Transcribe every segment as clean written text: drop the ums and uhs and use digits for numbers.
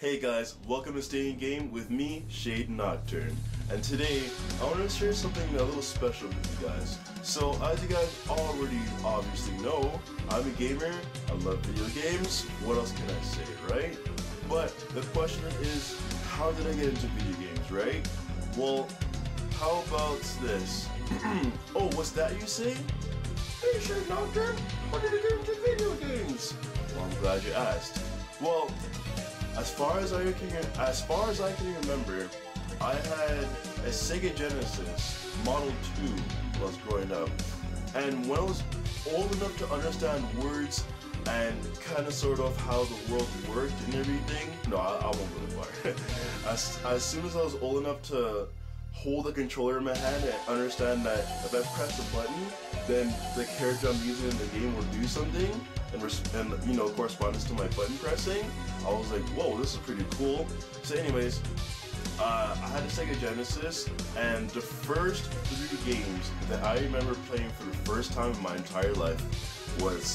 Hey guys, welcome to Stay in Game with me, ShadowNocturnal. And today, I want to share something a little special with you guys. So, as you guys already obviously know, I'm a gamer, I love video games, what else can I say, right? But the question is, how did I get into video games, right? Well, how about this? Oh, what's that you say? Hey ShadowNocturnal, how did I get into video games? Well, I'm glad you asked. Well, as far as I can remember, I had a Sega Genesis Model 2 when I was growing up. And when I was old enough to understand words and kind of sort of how the world worked and everything, no, I won't go that far. As soon as I was old enough to hold the controller in my hand and understand that if I press a button, then the character I'm using in the game will do something, and you know, correspondence to my button pressing, I was like, whoa, this is pretty cool. So anyways, I had a Sega Genesis, and the first 3 games that I remember playing for the first time in my entire life was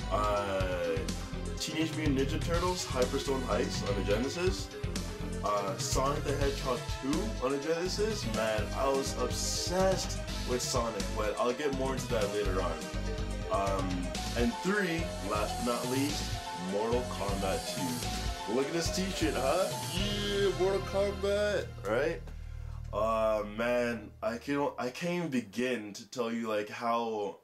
Teenage Mutant Ninja Turtles Hyperstone Heist on the Genesis, Sonic the Hedgehog 2 on the Genesis. Man, I was obsessed with Sonic, but I'll get more into that later on. And 3, last but not least, Mortal Kombat 2. Look at this t-shirt, huh? Yeah, Mortal Kombat, right? Man, I can't even begin to tell you like how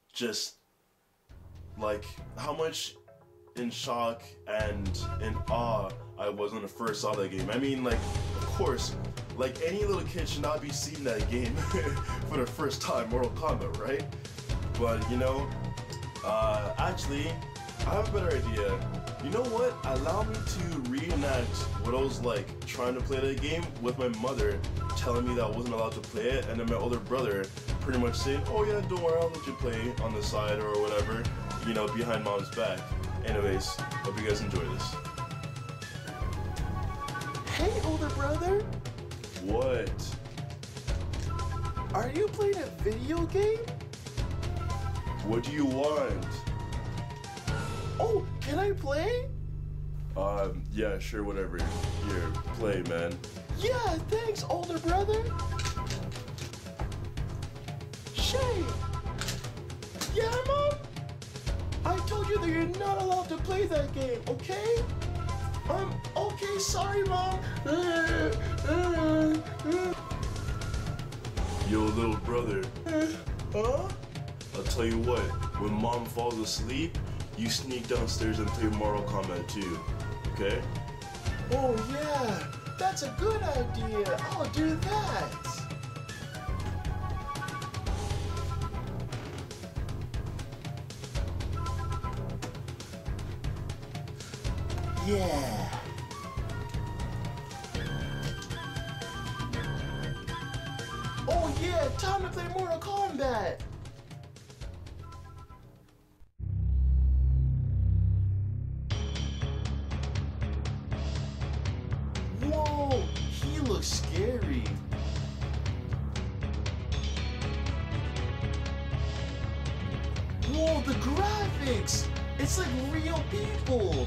much in shock and in awe I was when I first saw that game. I mean, like, of course, like any little kid should not be seeing that game for the first time, Mortal Kombat, right? But you know, actually, I have a better idea. You know what? Allow me to reenact what I was like trying to play that game with my mother telling me that I wasn't allowed to play it, and then my older brother pretty much saying, oh yeah, don't worry, I'll let you play on the side or whatever, you know, behind mom's back. Anyways, hope you guys enjoy this. Hey, older brother! What? Are you playing a video game? What do you want? Oh, can I play? Yeah, sure, whatever. Here, play, man. Yeah, thanks, older brother. Shay! Yeah, Mom? I told you that you're not allowed to play that game, okay? Okay, sorry, Mom. Yo, little brother. Huh? I'll tell you what, when Mom falls asleep, you sneak downstairs and play Mortal Kombat 2, okay? Oh, yeah, that's a good idea. I'll do that. Yeah. Oh yeah, time to play Mortal Kombat. Whoa, he looks scary. Whoa, the graphics! It's like real people.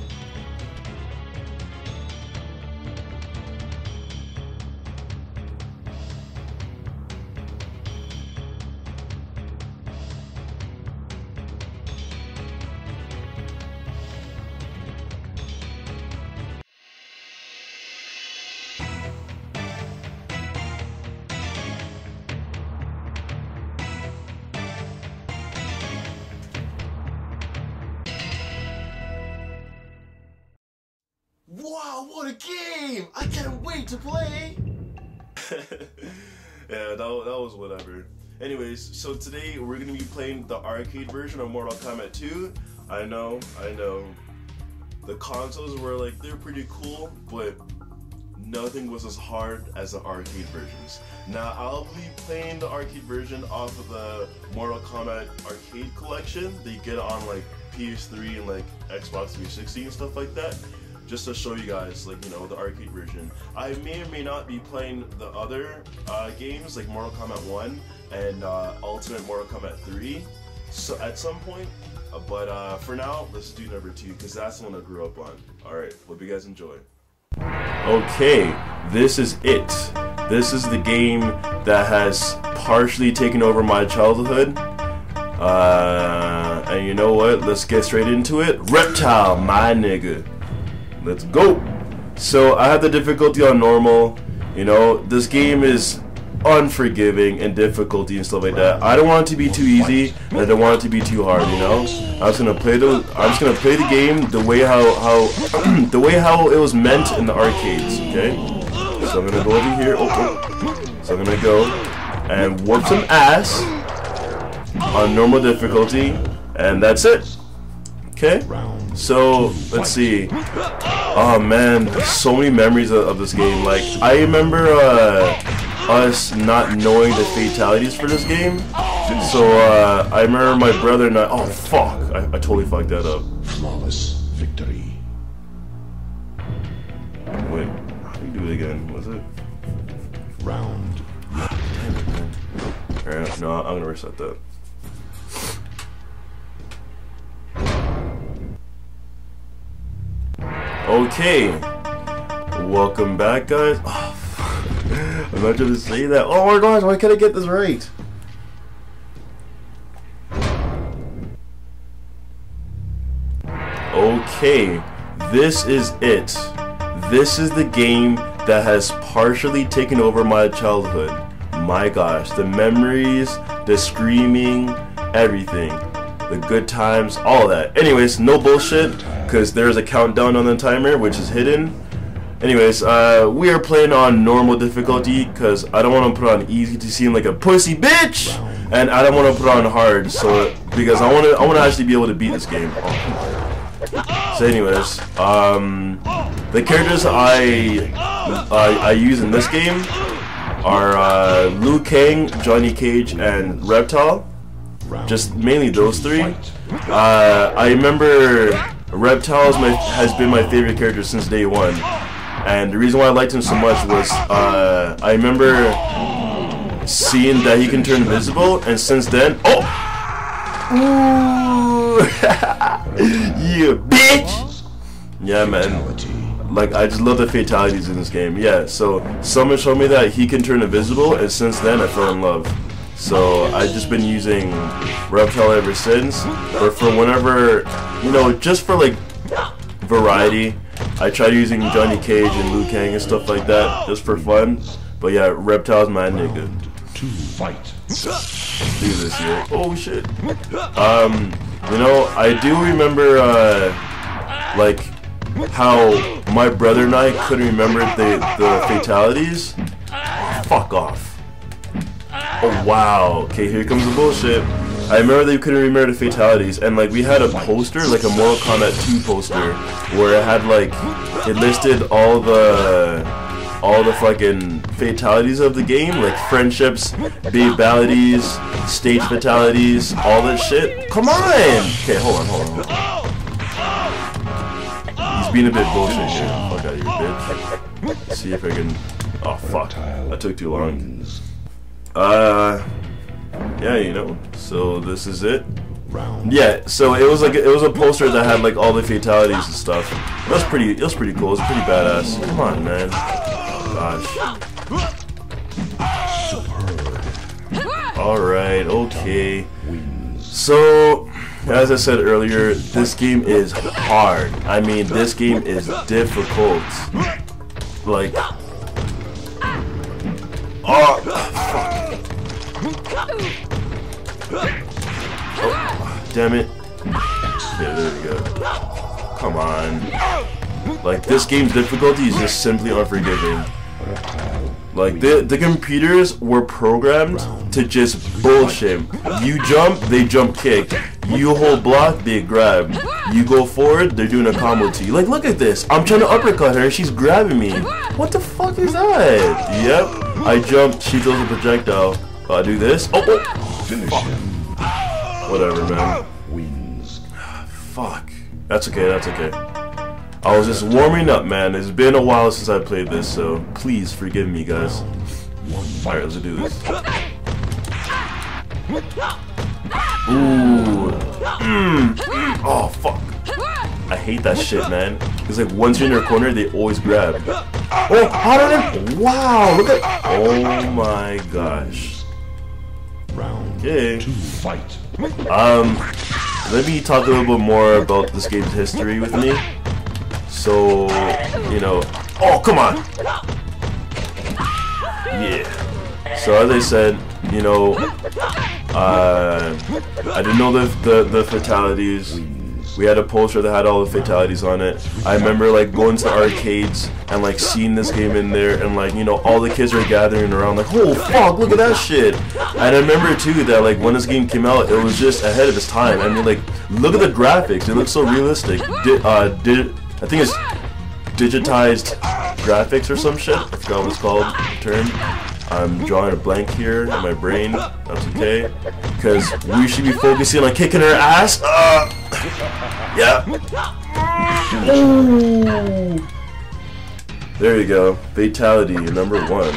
Wow, what a game! I can't wait to play! Yeah, that was whatever. Anyways, so today we're gonna be playing the arcade version of Mortal Kombat 2. I know. The consoles were like, they're pretty cool, but nothing was as hard as the arcade versions. Now, I'll be playing the arcade version off of the Mortal Kombat arcade collection that you get on like PS3 and like Xbox 360 and stuff like that, just to show you guys, like, you know, the arcade version. I may or may not be playing the other games like Mortal Kombat 1 and Ultimate Mortal Kombat 3 so at some point, but for now, let's do number 2, because that's the one I grew up on. Alright, hope you guys enjoy. Okay, this is it. This is the game that has partially taken over my childhood. And you know what? Let's get straight into it. Reptile, my nigga. Let's go. So I have the difficulty on normal. You know, this game is unforgiving and difficulty and stuff like that. I don't want it to be too easy, and I don't want it to be too hard. You know, I'm just gonna play the game the way how the way how it was meant in the arcades. Okay, so I'm gonna go over here. So I'm gonna go and whoop some ass on normal difficulty, and that's it. Okay, so let's see. Oh man, so many memories of this game. Like I remember us not knowing the fatalities for this game. So I remember my brother and I. Oh fuck! I totally fucked that up. Flawless victory. Wait, how do you do it again? Was it? Round. Alright, no, I'm gonna reset that. Okay, welcome back, guys. Oh, I'm not trying to say that. Oh my gosh, why can't I get this right? Okay, this is it. This is the game that has partially taken over my childhood. My gosh, the memories, the screaming, everything. The good times, all that. Anyways, no bullshit, because there's a countdown on the timer, which is hidden. Anyways, we are playing on normal difficulty, because I don't want to put on easy to seem like a pussy bitch, and I don't want to put on hard, so because I want to actually be able to beat this game. So anyways, the characters I use in this game are Liu Kang, Johnny Cage, and Reptile. Just mainly those three. I remember Reptile has been my favorite character since day one, and the reason why I liked him so much was I remember seeing that he can turn invisible, and since then, yeah, bitch. Yeah, man. Like, I just love the fatalities in this game. Yeah, so someone showed me that he can turn invisible, and since then I fell in love. So I've just been using Reptile ever since. But for whenever, you know, just for like variety, I tried using Johnny Cage and Liu Kang and stuff like that, just for fun. But yeah, Reptile's my nigga. To fight. Do this here. Oh shit. You know, I do remember like how my brother and I couldn't remember the fatalities. Fuck off. Oh wow. Okay, here comes the bullshit. I remember they couldn't remember the fatalities, and like we had a poster, like a Mortal Kombat 2 poster, where it had like it listed all the fucking fatalities of the game, like friendships, babalities, stage fatalities, all that shit. Come on! Okay, hold on. He's being a bit bullshit here. Fuck out of here, bitch. Let's see if I can. Oh fuck! That took too long. Yeah, you know. So this is it. Yeah. So it was like it was a poster that had like all the fatalities and stuff. It was pretty cool. It was pretty badass. Come on, man. Gosh. Alright, okay. So, as I said earlier, this game is hard. I mean, this game is difficult. Like, oh, fuck. Oh, damn it. Yeah, there we go. Come on. Like, this game's difficulty is just simply unforgiving. Like, the computers were programmed to just bullshit. You jump, they jump kick. You hold block, they grab. You go forward, they're doing a combo to you. Like, look at this. I'm trying to uppercut her and she's grabbing me. What the fuck is that? Yep. I jump, she throws a projectile. I do this. Oh, finish him. Whatever, man. Fuck. That's okay, that's okay. I was just warming up, man. It's been a while since I played this, so please forgive me, guys. Alright, let's do this. Ooh. Oh, fuck. I hate that shit, man. It's like once you're in their corner, they always grab. Oh, how did it? Wow, look at. Oh my gosh. Okay. Fight. Let me talk a little bit more about this game's history with me. So, you know. Oh, come on. Yeah. So as I said, you know, I didn't know the fatalities. We had a poster that had all the fatalities on it. I remember like going to the arcades and like seeing this game in there, and like, you know, all the kids are gathering around like, oh fuck, look at that shit. And I remember too that like when this game came out, it was just ahead of its time. I mean, like, look at the graphics, it looks so realistic. I think it's digitized graphics or some shit. I forgot what it's called, the term. I'm drawing a blank here in my brain. That's okay, because we should be focusing on kicking her ass. Yeah. Ooh. There you go. Fatality number 1.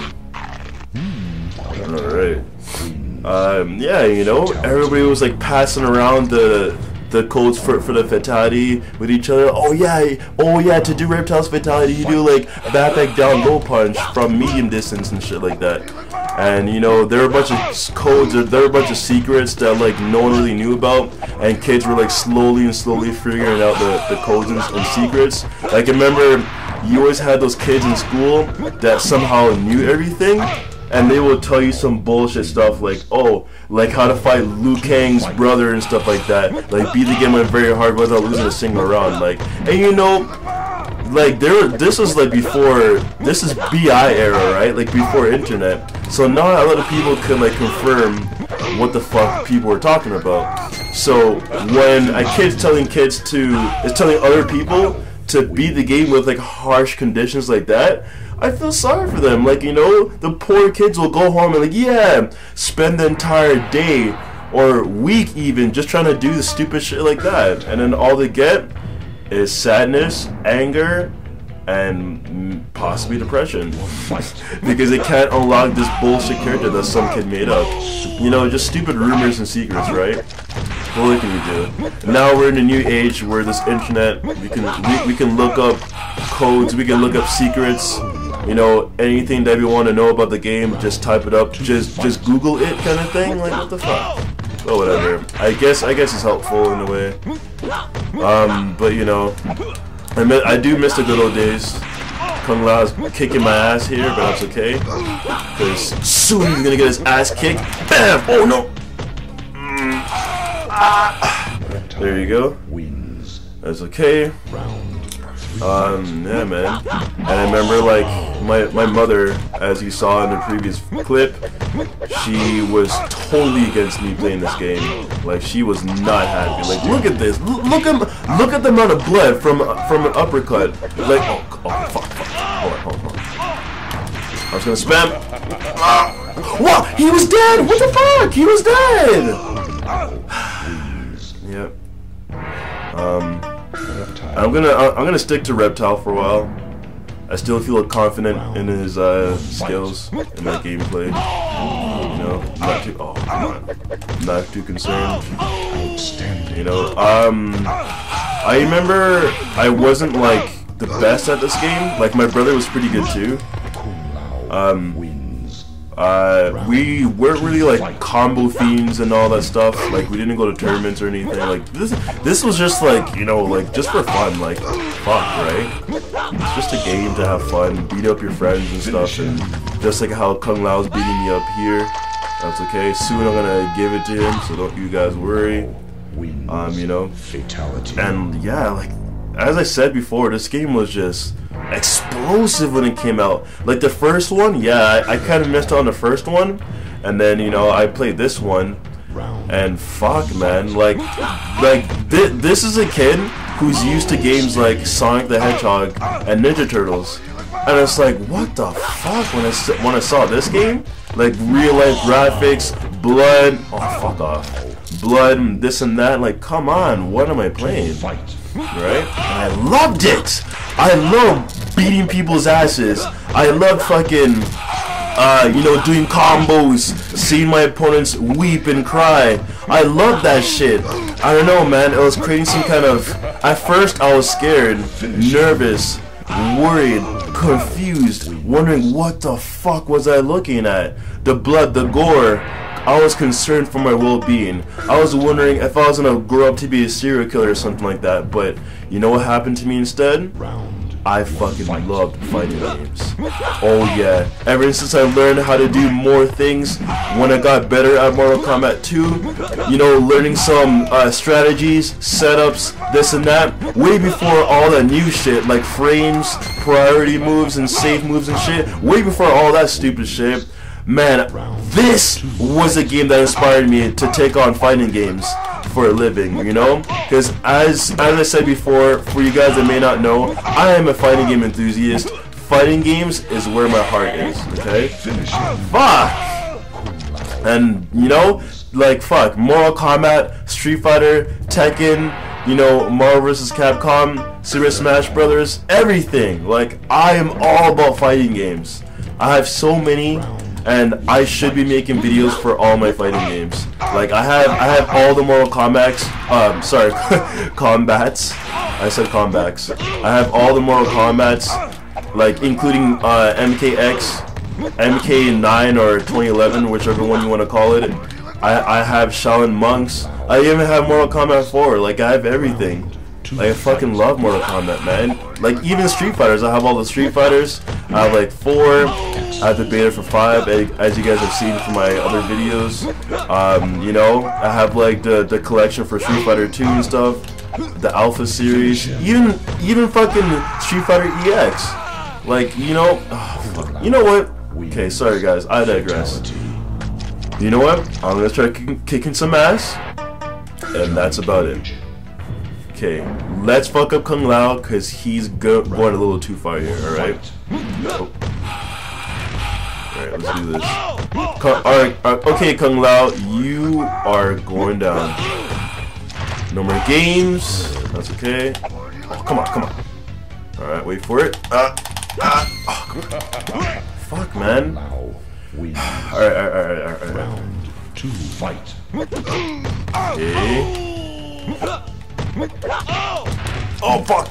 All right. Yeah, you know, everybody was like passing around the codes for the fatality with each other. Oh yeah, to do Reptile's fatality, you do like back down low punch from medium distance and shit like that. And you know, there were a bunch of codes, there were a bunch of secrets that like no one really knew about, and kids were like slowly figuring out the codes and secrets. Like, I remember you always had those kids in school that somehow knew everything, and they will tell you some bullshit stuff like, oh, like how to fight Liu Kang's brother and stuff like that. Like, beat the game very hard without losing a single round. Like, and you know, like this was like before, this is BI era, right? Like before internet. So not a lot of people could like confirm what the fuck people were talking about. So when a kid's telling other people to beat the game with like harsh conditions like that, I feel sorry for them. Like, you know, the poor kids will go home and like, yeah, spend the entire day or week even just trying to do the stupid shit like that, and then all they get is sadness, anger, and possibly depression because they can't unlock this bullshit character that some kid made up. You know, just stupid rumors and secrets, right? What can you do? Now we're in a new age where this internet, we can look up codes, we can look up secrets. You know, anything that we want to know about the game, just type it up, just Google it, kind of thing. Like, what the fuck? Oh, whatever. I guess it's helpful in a way. But you know, I do miss the good old days. Kung Lao's kicking my ass here, but that's okay, because soon he's gonna get his ass kicked. Bam! Oh no! There you go. That's okay. Yeah, man. And I remember, like, my mother, as you saw in the previous clip, she was totally against me playing this game. Like, she was not happy. Like, look at this. Look at the amount of blood from an uppercut. Like, oh fuck. Hold on. I was gonna spam. What? He was dead. What the fuck? He was dead. Yep. I'm gonna stick to Reptile for a while. I still feel confident in his skills and my gameplay. You know, not too concerned. You know, I remember I wasn't like the best at this game. Like, my brother was pretty good too. We weren't really like combo fiends and all that stuff. Like, we didn't go to tournaments or anything. Like, this was just like, you know, like, just for fun. Like, fuck, right? It's just a game to have fun, beat up your friends and stuff. And just like how Kung Lao's beating me up here, that's okay. Soon I'm gonna give it to him, so don't you guys worry. You know, and yeah, like, as I said before, this game was just explosive when it came out. Like, the first one, yeah, I kind of missed on the first one, and then, you know, I played this one, and fuck, man, like this is a kid who's used to games like Sonic the Hedgehog and Ninja Turtles, and it's like, what the fuck, when I saw this game, like, real life graphics, blood, oh fuck off, blood, this and that, like, come on, what am I playing? Right? And I loved it! I love beating people's asses. I love fucking, you know, doing combos, seeing my opponents weep and cry. I love that shit. I don't know, man, it was creating some kind of At first, I was scared, nervous, worried, confused, wondering what the fuck was I looking at. The blood, the gore. I was concerned for my well-being. I was wondering if I was gonna grow up to be a serial killer or something like that. But you know what happened to me instead? I fucking loved fighting games. Oh yeah. Ever since I learned how to do more things, when I got better at Mortal Kombat 2, you know, learning some strategies, setups, this and that, way before all that new shit like frames, priority moves, and safe moves and shit, way before all that stupid shit, man, this was a game that inspired me to take on fighting games for a living, you know? Because as I said before, for you guys that may not know, I am a fighting game enthusiast. Fighting games is where my heart is, okay? Fuck! And, you know, like, fuck, Mortal Kombat, Street Fighter, Tekken, you know, Marvel vs. Capcom, Super Smash Brothers, everything. Like, I am all about fighting games. I have so many, and I should be making videos for all my fighting games. Like I have all the Mortal Kombats. Sorry, combats. I said combats. I have all the Mortal Kombats, like including MKX, MK9 or 2011, whichever one you want to call it. I have Shaolin Monks. I even have Mortal Kombat 4. Like I have everything. Like I fucking love Mortal Kombat, man. Like even Street Fighters, I have all the Street Fighters. I have like 4. I have the beta for 5, as you guys have seen from my other videos. You know, I have like the collection for Street Fighter 2 and stuff, the Alpha series, even fucking Street Fighter EX. Like, you know, oh, fuck. You know what? Okay, sorry guys, I digress. You know what? I'm gonna try kicking some ass, and that's about it. Okay, let's fuck up Kung Lao, cause he's going a little too far here. All right. Oh. Alright, let's do this. Okay, Kung Lao, you are going down. No more games. That's okay. Oh, come on, come on. Alright, wait for it. Oh, come on. Fuck, man. Alright. Round 2, fight. Okay. Oh, fuck.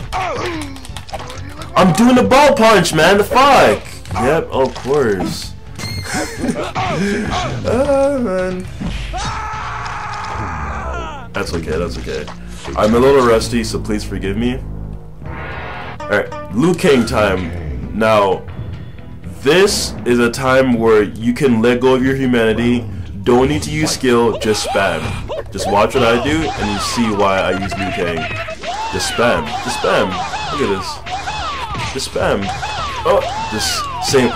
I'm doing the ball punch, man. The fuck. Yep, of course. Man. That's okay. I'm a little rusty, so please forgive me. Alright, Liu Kang time. Now, this is a time where you can let go of your humanity. Don't need to use skill, just spam. Just watch what I do, and you see why I use Liu Kang. Just spam. Just spam. Look at this. Just spam. Oh, just saying,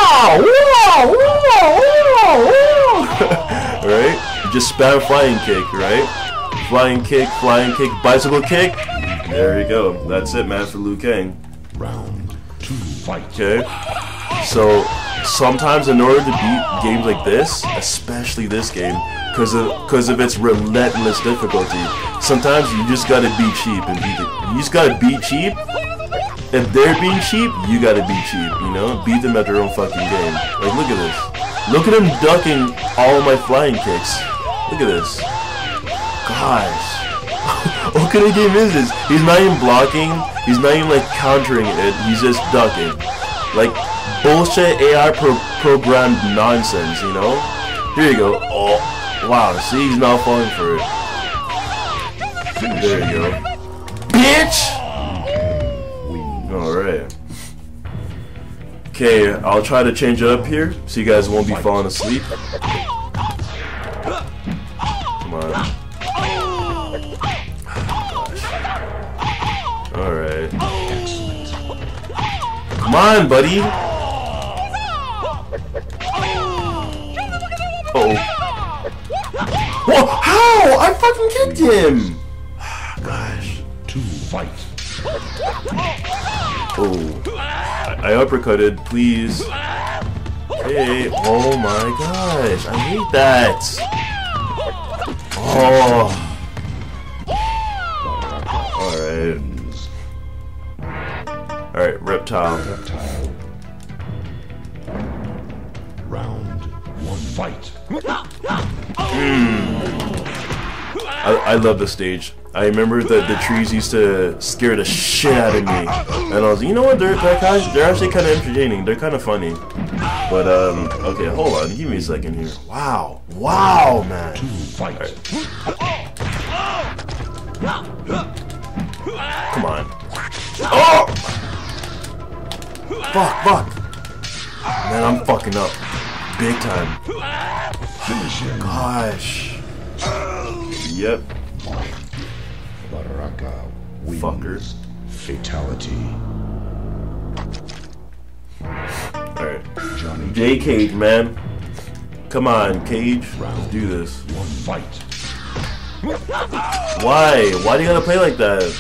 alright? Just spam flying kick, right? Flying kick, bicycle kick. There you go. That's it, man, for Liu Kang. Round 2, fight. Okay. So, sometimes in order to beat games like this, especially this game, because of its relentless difficulty, sometimes you just gotta be cheap and beat it. You just gotta be cheap. If they're being cheap, you gotta be cheap, you know? Beat them at their own fucking game. Like, look at this. Look at him ducking all of my flying kicks. Look at this. Gosh. What kind of game is this? He's not even blocking. He's not even, like, countering it. He's just ducking. Like, bullshit AI programmed nonsense, you know? Here you go. Oh, wow. See, he's not falling for it. There you go. Bitch! Alright. Okay, I'll try to change it up here so you guys won't be falling asleep. Come on. Alright. Come on, buddy! Uh-oh. Whoa! How? I fucking kicked him! Gosh. 2, fight. Oh, I uppercutted, please. Hey, oh my gosh, I hate that. Oh. Alright, reptile. Round 1, fight. I love this stage. I remember that the trees used to scare the shit out of me, and I was like, you know what? They're actually kind of entertaining. They're kind of funny. But okay, hold on. Give me a second here. Wow, man. Right. Come on. Oh! Fuck. Man, I'm fucking up. Big time. Gosh. Yep. Baraka wins. Fuckers. Fatality. Alright. J Cage, man. Come on, Cage. Let's do this. One fight. Why? Why do you gotta play like that?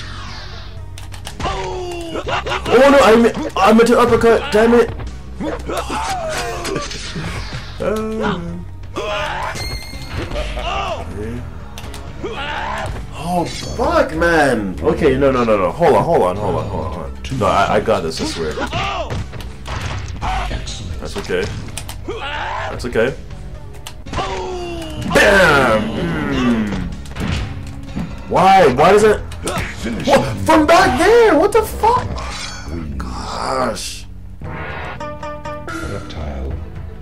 Oh no, I meant to uppercut, damn it! Oh fuck, man! Okay, no. Hold on. No, I got this, I swear. That's okay. That's okay. Bam! Why? Why does it? What? From back there? What the fuck? Gosh. Reptile.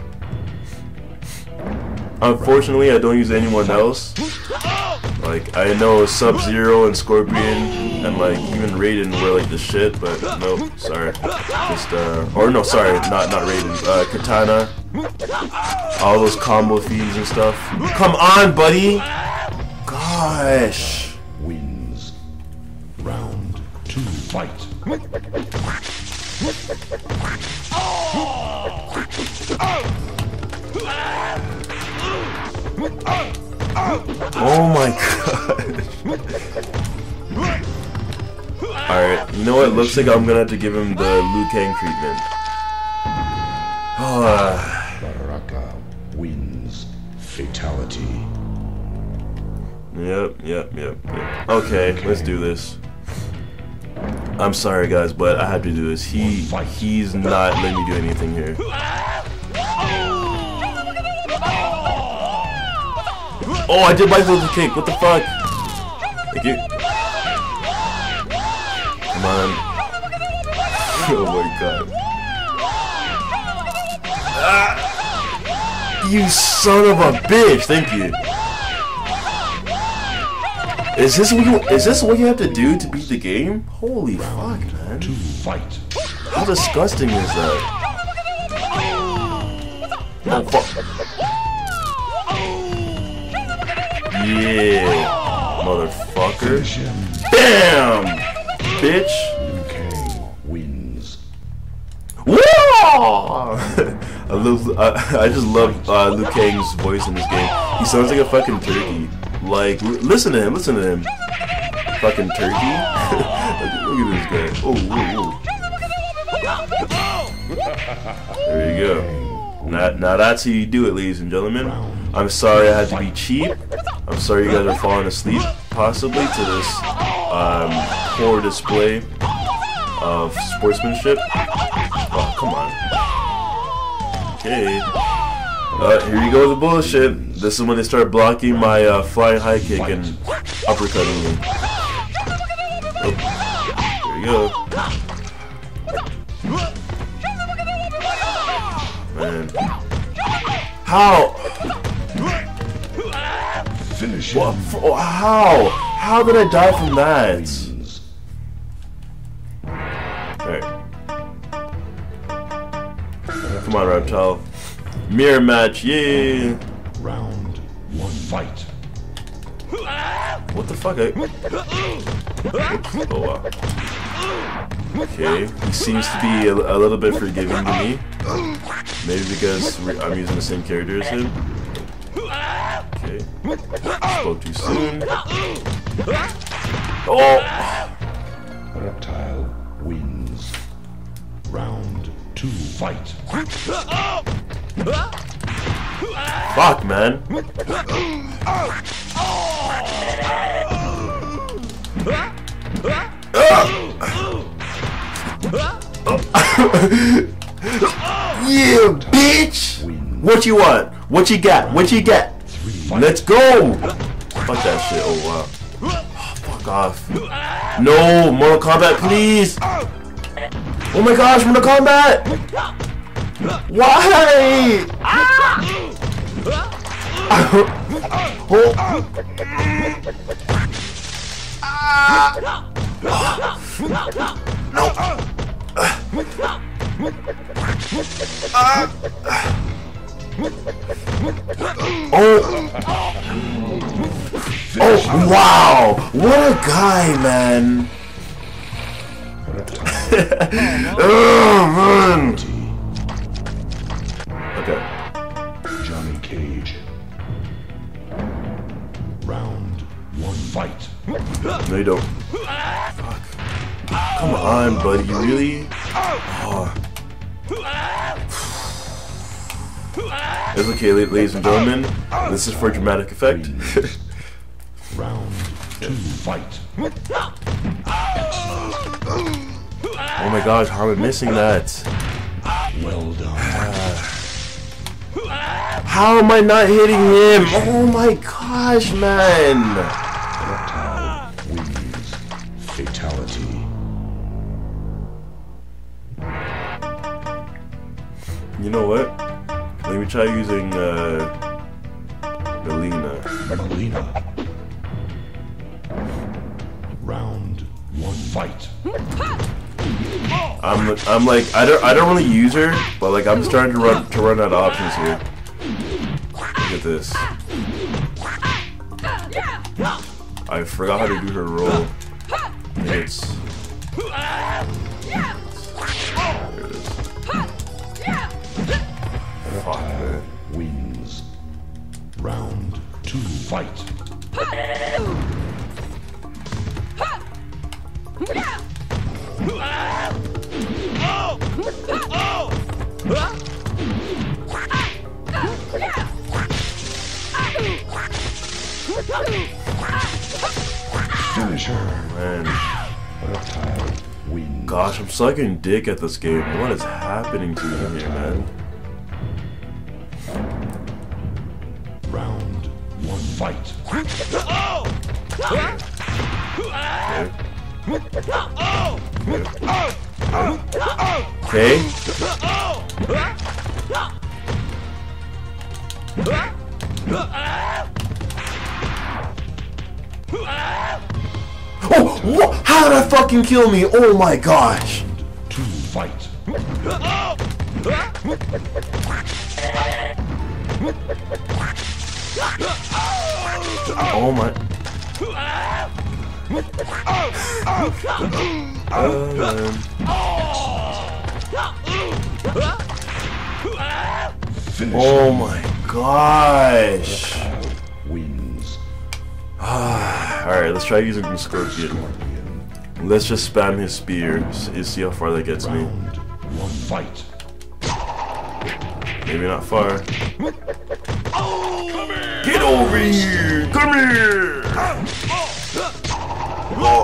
Unfortunately, I don't use anyone else. Like, I know Sub-Zero and Scorpion and like even Raiden were like the shit, but no, sorry. Just or no, sorry, not Raiden. Katana. All those combo feeds and stuff. Come on, buddy. Gosh. Wins. Round 2 fight. Oh my god. Alright, you know what? Looks like I'm gonna have to give him the Liu Kang treatment. Baraka wins. Fatality. Yep. Okay, let's do this. I'm sorry guys, but I have to do this. He's not letting me do anything here. Oh, I did my little kick. What the fuck? Thank you. Come on. Oh my god. Ah, you son of a bitch. Thank you. Is this what you have to do to beat the game? Holy fuck, man. 2 fight. How disgusting is that? Oh fuck. Yeah, motherfucker. Bam! Bitch! Liu Kang wins. Whoa! I just love Liu Kang's voice in this game. He sounds like a fucking turkey. Like, listen to him. Fucking turkey. Look at this guy. Oh, whoa. There you go. Now that's how you do it, ladies and gentlemen. I'm sorry I had to be cheap. I'm sorry you guys are falling asleep, possibly, to this poor display of sportsmanship. Oh, come on. Okay. Here you go with the bullshit. This is when they start blocking my flying high kick and uppercutting me. Oh, there you go. Man. How? Finish What? him. How? How did I die from that? Alright. Come on, Reptile. Mirror match, yay! Round 1 fight. What the fuck? Oh wow. Okay, he seems to be a little bit forgiving to me. Maybe because I'm using the same character as him. Okay. Spoke too soon. Oh! Reptile wins. Round 2 fight. Fuck, man. Yeah, bitch! What you want? What you got? What you got? Let's go! Fuck that shit. Oh, wow. Oh, fuck off. No, Mortal Kombat, please! Oh my gosh, Mortal Kombat! Why? Oh, wow! What a guy, man! Oh, man! Okay. Johnny Cage. Round 1, fight. No, you don't. Fuck. Come on, buddy. Really? Oh. It's okay, ladies and gentlemen. This is for dramatic effect. Round 2, fight. Oh my gosh, how am I missing that? Well done. How am I not hitting him? Oh my gosh, man! Reptile wins. Fatality. You know what? Let me try using Melina. Melina. Round 1, fight. I'm like I don't really use her, but like I'm starting to run out of options here. Look at this. I forgot how to do her roll. It's there it is. Fuck, man. Wins. Round 2, fight. Finisher. Man. Reptile wins. Gosh, I'm sucking dick at this game. What is happening to me here, man? Round 1, fight. Okay. Oh, what? How did that fucking kill me? Oh my gosh. 2, fight. Oh my. Oh my gosh. Wins. Alright, let's try using the Scorpion. Let's just spam his spear, see how far that gets me. Round 1, fight. Maybe not far. Get over here! Come here! Oh.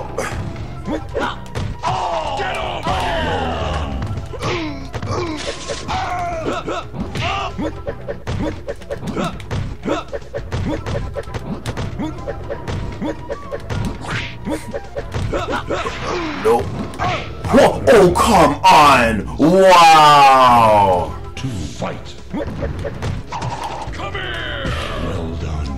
Nope. Whoa. Oh, come on! Wow! 2, fight. Come here! Well done.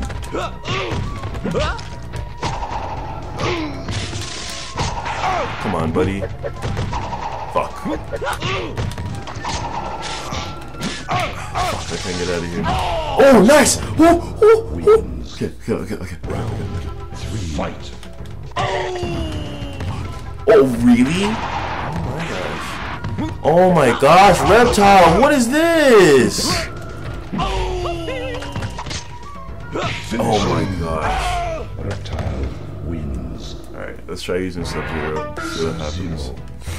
Come on, buddy. Fuck. Fuck, I can't get out of here. Oh, nice! Oh, Wins. Okay. Round 3, fight. Oh, really? Oh my gosh, Reptile, what is this? Oh my gosh. Reptile wins. Alright, let's try using Sub-Zero. See what happens.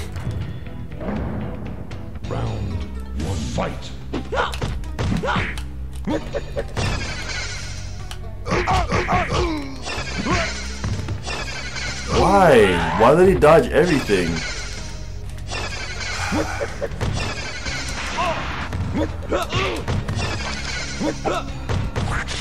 Round 1, fight. Why? Why did he dodge everything?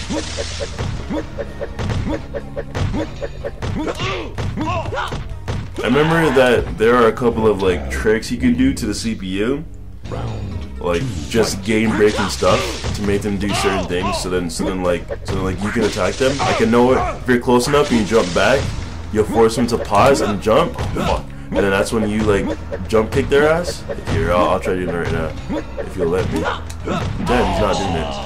I remember that there are a couple of like tricks you can do to the CPU, like just game breaking stuff to make them do certain things. So then like you can attack them. I can know if you're close enough and you jump back, you'll force them to pause and jump. Oh, fuck. And then that's when you like jump kick their ass. Here, I'll try doing it right now if you'll let me. Damn, he's not doing it.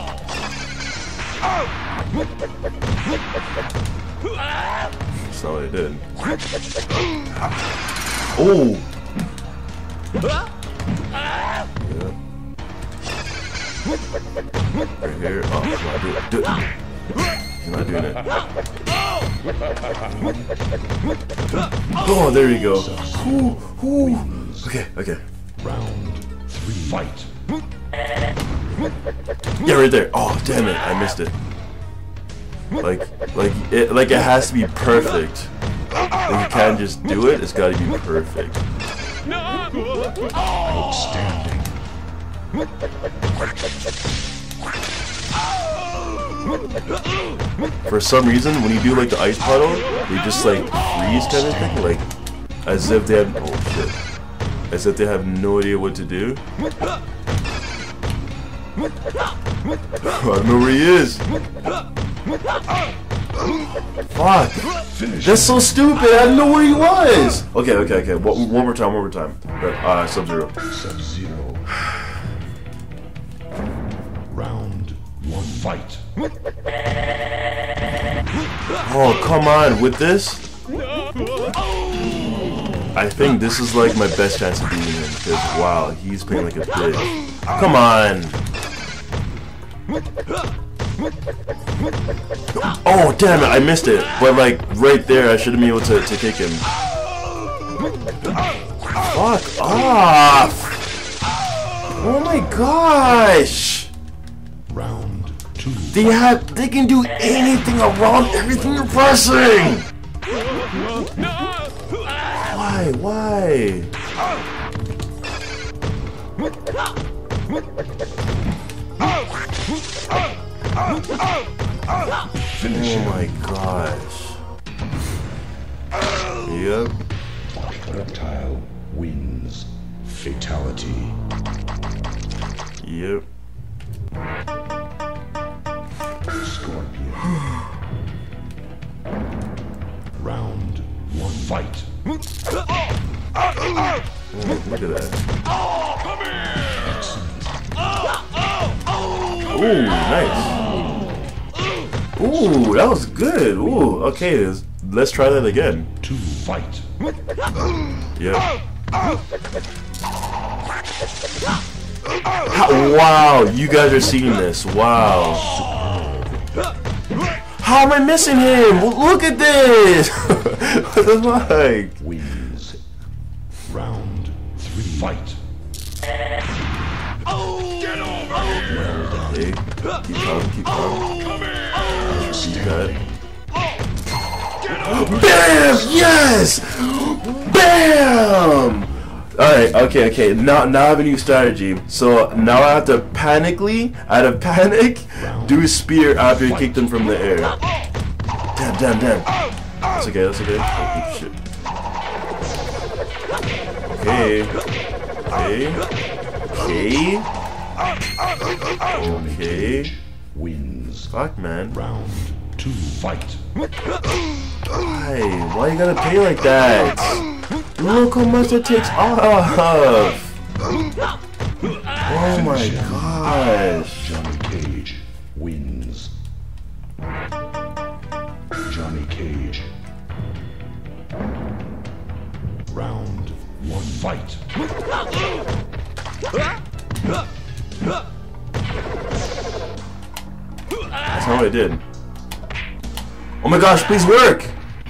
That's not what I did. Oh! Yeah. Right here. Oh, he's not doing it. He's not doing it. Oh, there you go. Ooh, ooh. Okay, okay. Round 3. Fight. Yeah, right there. Oh, damn it! I missed it. Like it has to be perfect. Like you can't just do it. It's got to be perfect. Outstanding. For some reason, when you do like the ice puddle, they just like freeze kind of thing, like as if they have as if they have no idea what to do. I don't know where he is. Fuck! That's so stupid. I didn't know where he was. Okay. One more time. Sub-Zero. Sub-Zero. Round 1. Fight. Oh, come on, with this? I think this is like my best chance of beating him, because wow, he's playing like a bitch. Come on! Oh, damn it, I missed it. But like, right there, I should have been able to kick him. Fuck off! Oh my gosh! Round 2. They can do anything around everything you're pressing! Why? Finish him. Oh my gosh. Yep. Reptile wins. Fatality. Yep. Scorpion. Round 1. Fight. Oh, look at that. Ooh, nice. Ooh, that was good. Ooh, okay, let's try that again. 2. Fight. Yep. Wow, you guys are seeing this. Wow. How am I missing him? Look at this. What the fuck? Wins. Round 3. Fight. Get over here! Okay, keep calm. See that? Bam! Yes! Bam! Alright, okay. Now I have a new strategy. So now I have to out of panic, do a spear after you kick them from the air. Damn. That's okay. Oh, shit. Okay. Wins. Fuck, man. Round 2. Fight. Why you gotta pay like that? Look how much it takes off. Oh my gosh. Johnny Cage wins. Johnny Cage. Round 1. Fight. That's not what I did. Oh my gosh, please work!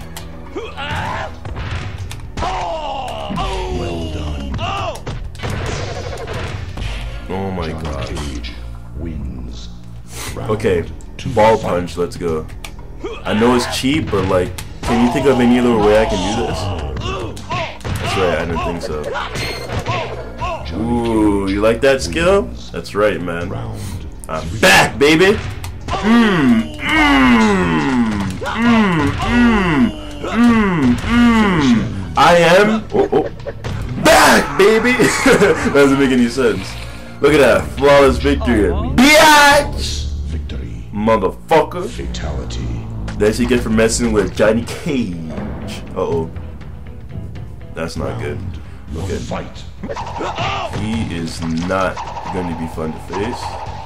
Well done. Oh my Johnny gosh. Cage wins. Round Okay, 2. ball punch, let's go. I know it's cheap, but like, can you think of any other way I can do this? That's right, I didn't think so. Ooh, you like that skill? That's right, man. Round I'm back, baby! I am back, baby. That doesn't make any sense. Look at that flawless victory, bitch. Victory. Motherfucker. Fatality. That's what you get for messing with Johnny Cage. Uh-oh. That's not good. Okay. Fight. He is not going to be fun to face.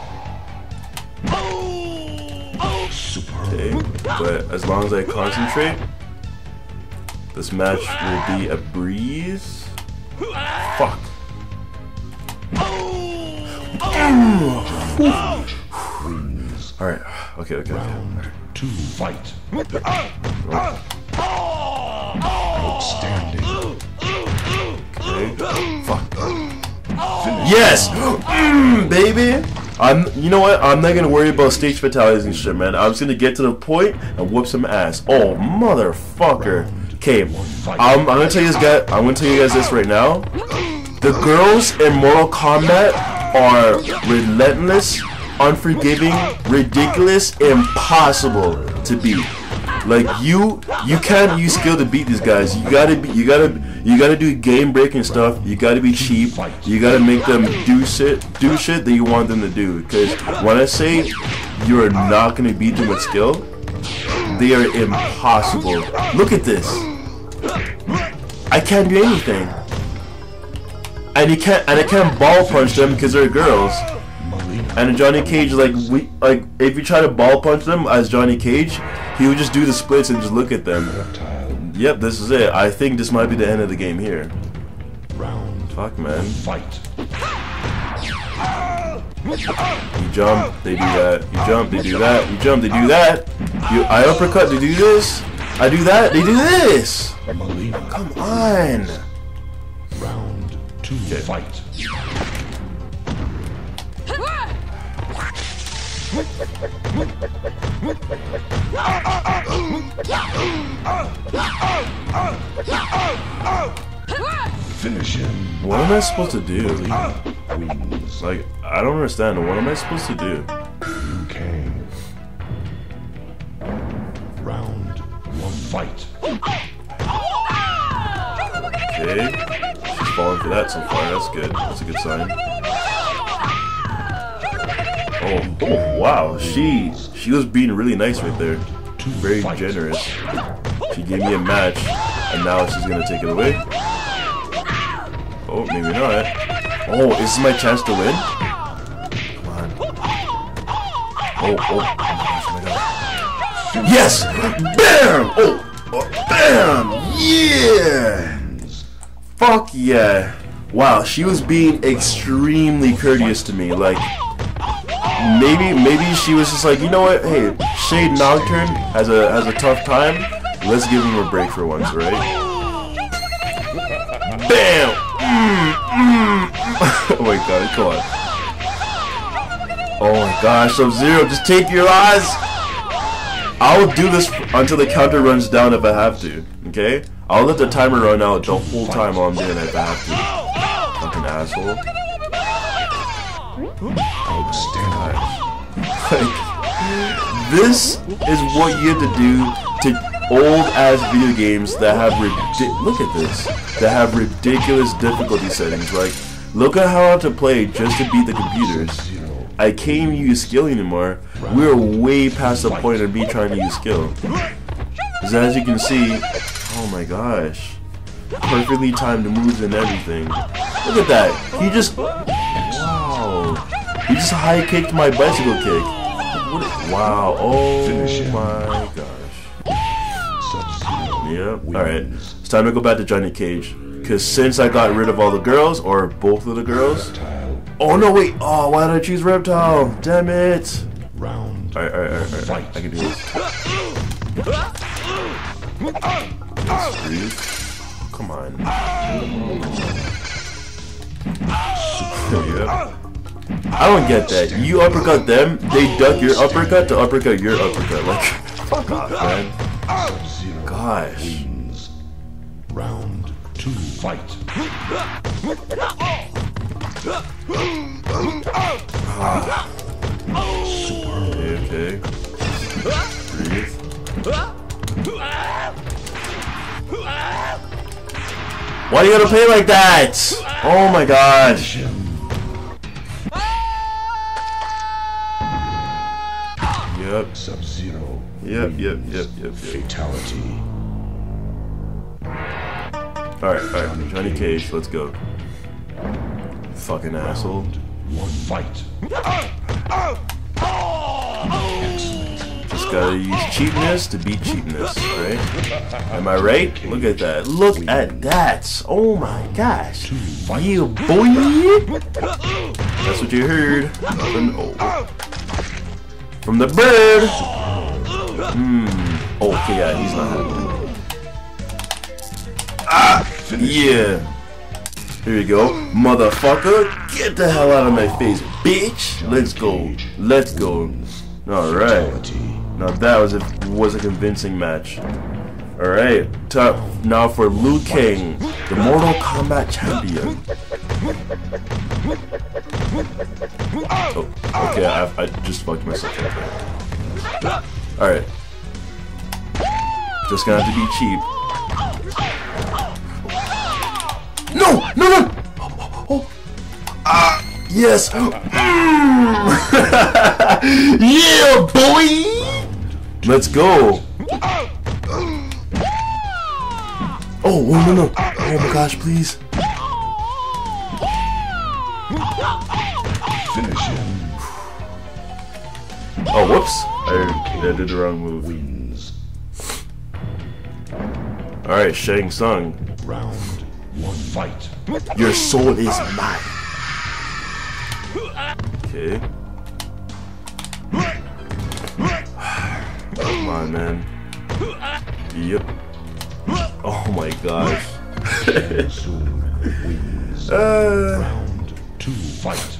Okay. But as long as I concentrate, this match will be a breeze. Fuck. Alright. Okay. Round 2. Fight. Outstanding. Okay. Fuck. Yes! Baby! You know what? I'm not gonna worry about stage fatalities and shit, man. I'm just gonna get to the point and whoop some ass. Oh, motherfucker. Okay, I'm gonna tell you this guy. I'm gonna tell you guys this right now. The girls in Mortal Kombat are relentless, unforgiving, ridiculous, impossible to beat. Like you can't use skill to beat these guys. You gotta do game breaking stuff. You gotta be cheap. You gotta make them do shit that you want them to do. Because when I say you are not gonna beat them with skill, they are impossible. Look at this. I can't do anything. And I can't ball punch them because they're girls. And Johnny Cage, like if you try to ball punch them as Johnny Cage, he would just do the splits and just look at them. Yep, this is it. I think this might be the end of the game here. Round. Fuck, man. Fight. You jump, they do that. You jump, they do that. You jump, they do that. I uppercut, they do this. I do that, they do this. Come on. Round 2. Okay. Fight. Finish him. What am I supposed to do? Wins. Like, I don't understand. What am I supposed to do? Liu Kang. Round 1. Fight. Okay. She's falling for that so far. That's good. That's a good sign. Oh wow. She was being really nice right there. Very generous. She gave me a match, and now she's gonna take it away. Oh, maybe not. Oh, is this my chance to win? Come on. Oh my god. Yes! Bam! Oh, bam! Yeah! Fuck yeah! Wow, she was being extremely courteous to me. Like, maybe she was just like, you know what? Hey, ShadowNocturnal has a tough time. Let's give him a break for once, right? Bam! Oh my god, come on. Oh my gosh, Sub-Zero, just take your eyes! I'll do this until the counter runs down if I have to, okay? I'll let the timer run out the whole time while I'm doing it if I have to. Fucking asshole. Like, this is what you have to do to old-ass video games that have look at this, that have ridiculous difficulty settings. Like, look at how I have to play just to beat the computers. I can't even use skill anymore. We're way past the point of me trying to use skill. Because as you can see, oh my gosh, perfectly timed moves and everything. Look at that. He just, wow. He just high kicked my bicycle kick. Wow. Oh my gosh. Yep. Alright. It's time to go back to Johnny Cage. Because since I got rid of all the girls, or both of the girls. Oh no, wait. Oh, why did I choose Reptile? Damn it. Round. Alright. I can do this. Come on. Yep. I don't get that. You uppercut them, they duck your uppercut to uppercut your uppercut. Like, fuck off, man. Gosh. Round 2. Fight. Okay. Breathe. Why do you gotta play like that? Oh my gosh. Yep. Sub-Zero. Yep. Fatality. Alright, Johnny Cage, let's go. Fucking asshole. One fight. Just gotta use cheapness to beat cheapness, right? Am I right? Look at that. Look at that. Oh my gosh. Yeah, boy. That's what you heard. From the bird. Oh, okay, yeah, he's not happy. Yeah. Here you go. Motherfucker. Get the hell out of my face, bitch. Let's go. Let's go. Alright. Now that was a convincing match. Alright. Now for Liu Kang, the Mortal Kombat champion. Oh, okay, I just fucked myself up. Alright. Just gonna have to be cheap. No! Oh. Yes! Yeah, boy! Let's go! Oh, no. Oh my gosh, please. Finish him. Oh, whoops. I did the wrong move. Wins. Alright, Shang Tsung. Round one fight. Your soul is mine. Okay. Come on, man. Yep. Oh my gosh. Soon wins. Round two fight.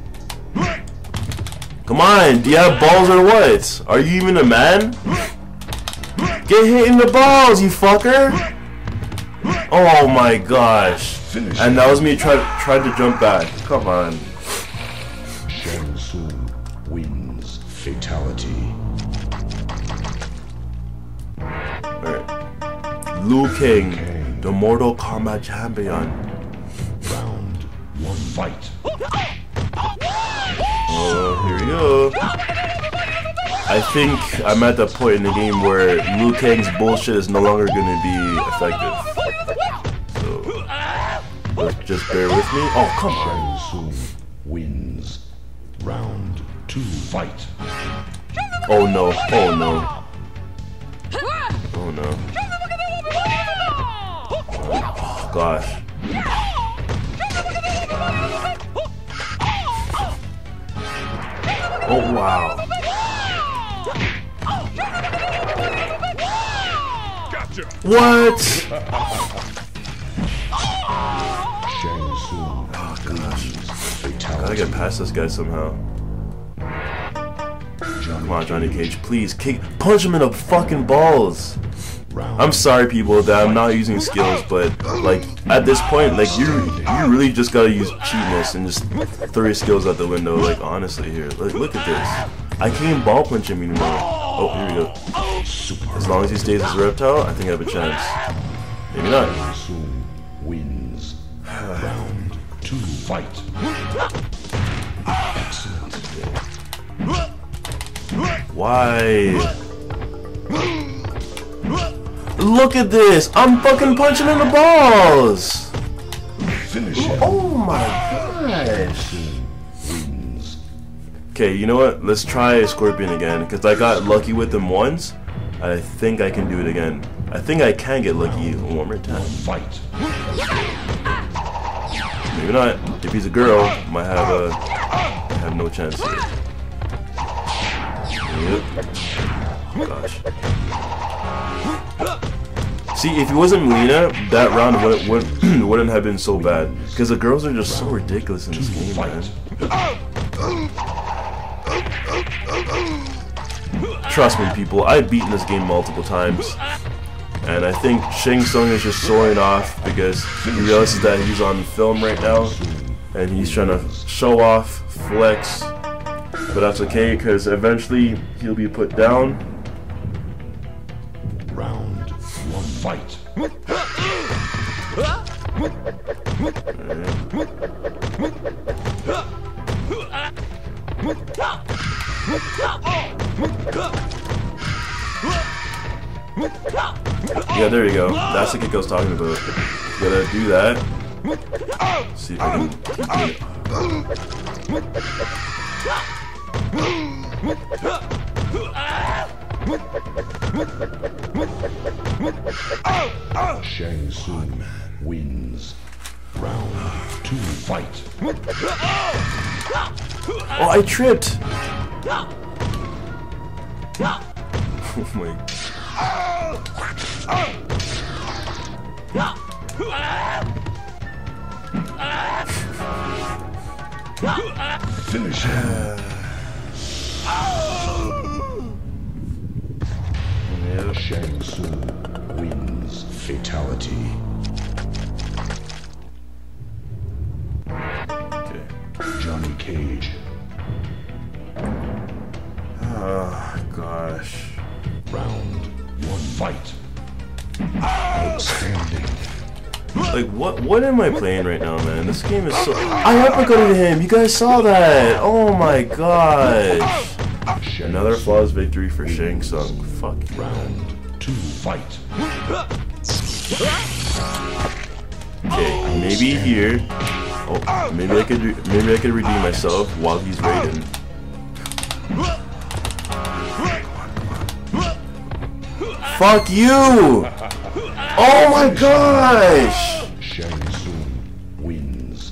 Come on, do you have balls or what? Are you even a man? Get hit in the balls, you fucker! Oh my gosh. Finish. And that was me tried to jump back. Come on. Shang Tsung wins. Fatality. Alright. Liu Kang, the Mortal Kombat champion. Round one fight. Oh, here we go. I think I'm at the point in the game where Liu Kang's bullshit is no longer gonna be effective. So, just bear with me. Oh, come on. Shang Tsung wins. Round two fight. Oh no, oh no. Oh no. Oh gosh. Oh wow. Gotcha. What? Shang Tsung Gosh. fatality. Gotta get past this guy somehow. Come on, Johnny Cage, please punch him in the fucking balls. I'm sorry, people, that I'm not using skills, but like at this point, like you really just gotta use cheapness and just throw your skills out the window. Like honestly, here, look at this. I can't even ball punch him anymore. Oh, here we go. As long as he stays as a reptile, I think I have a chance. Maybe not. Shang Tsung wins. Round two fight. Excellent. Why? Look at this! I'm fucking punching in the balls! Finish him. Oh my gosh! Wins. Okay, you know what? Let's try Scorpion again, because I got lucky with him once. I think I can do it again. I think I can get lucky one more time. Fight. Maybe not. If he's a girl, might have no chance here. Yep. Oh gosh. See, if he wasn't Melina, that round wouldn't have been so bad. Because the girls are just so ridiculous in this game, man. Trust me, people, I've beaten this game multiple times. And I think Shang Tsung is just soaring off because he realizes that he's on film right now. And he's trying to show off, flex, But that's okay, because eventually he'll be put down. Round 1, fight. Yeah, there you go. That's the kick I was talking about. You gotta do that. See if I can keep doing it. Shang Tsung wins. Round 2, fight. Oh, I tripped! Oh my. Finish him. Yep. Shang Tsung wins. Fatality. Okay. Johnny Cage. Oh gosh. Round 1, fight. Outstanding. Like what am I playing right now, man? This game is so. I uppercutted him. You guys saw that? Oh my gosh. Another flawless victory for Shang Tsung. Fuck. Round 2, fight. Okay, maybe here. Oh, maybe I could redeem myself while he's raiding. Fuck you! Oh my gosh! Shang Tsung wins.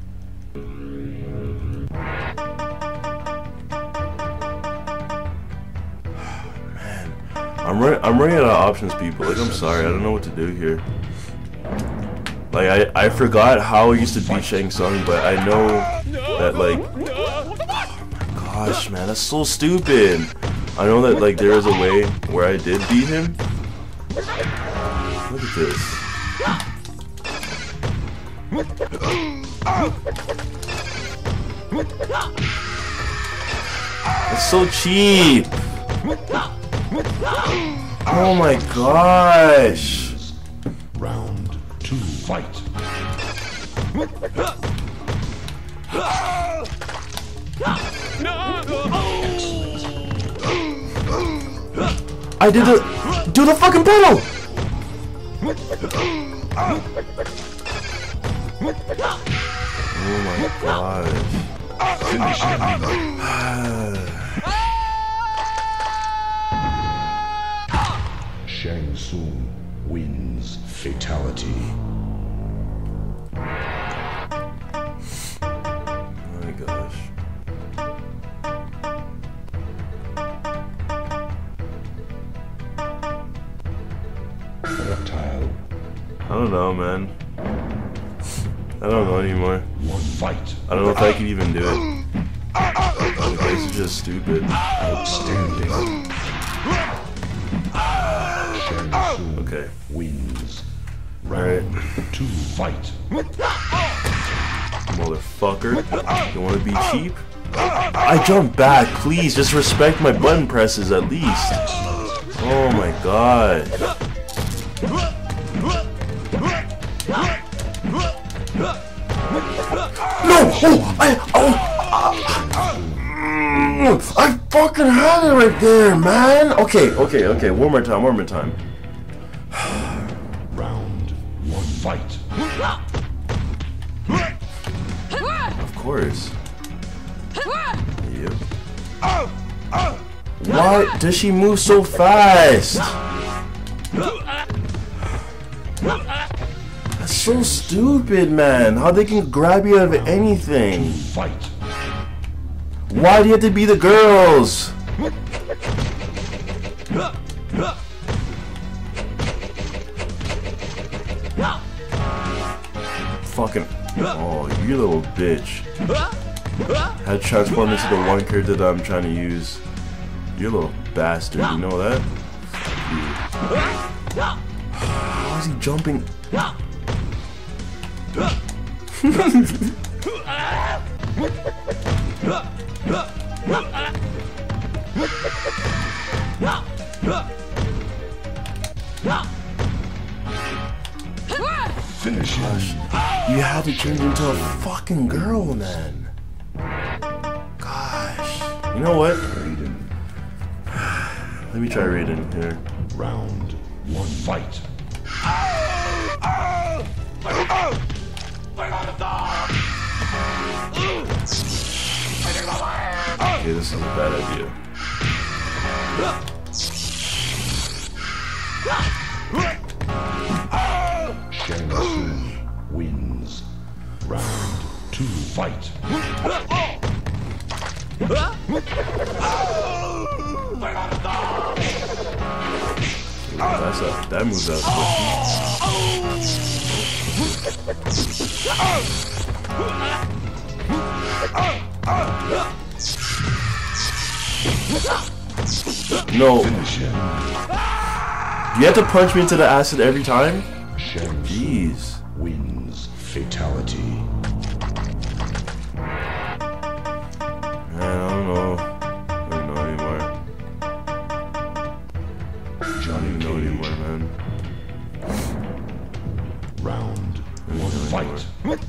I'm running out of options, people. Like, I'm sorry, I don't know what to do here. Like, I forgot how I used to beat Shang Tsung, but I know that, like, oh my gosh, man, that's so stupid. I know that, like, there is a way where I did beat him. Look at this. It's so cheap. Oh my gosh. Round 2, fight. I did the do the fucking pedal. Oh my gosh. Finish him. Shang Tsung wins. Fatality. Oh my gosh. Reptile. I don't know, man. I don't know anymore. 1, fight. I don't know if I can even do it. Like, this is just stupid. Outstanding. Shang Tsung Okay. wins. Alright. Round 2, fight. Motherfucker. You wanna be cheap? I jumped back, please. Just respect my button presses at least. Oh my god. No! I fucking had it right there, man! Okay. One more time. Round 1, fight. Of course. Yep. Why does she move so fast? That's so stupid, man. How they can grab you out of anything? Fight. Why do you have to be the girls? Fucking. Oh, you little bitch. Had transformed into the one character that I'm trying to use. You little bastard, you know that? How is he jumping? turned into a fucking girl, man. Gosh. You know what? Let me try Raiden here. Round 1, fight. Okay, this is a bad idea. Shang Tsung wins. Round 2, fight. That's up. That moves out. No. You have to punch me into the acid every time? Shang Jeez. wins. Fatality. Man, I don't know. I don't know anymore. I don't even know anymore, man. Round 1, fight.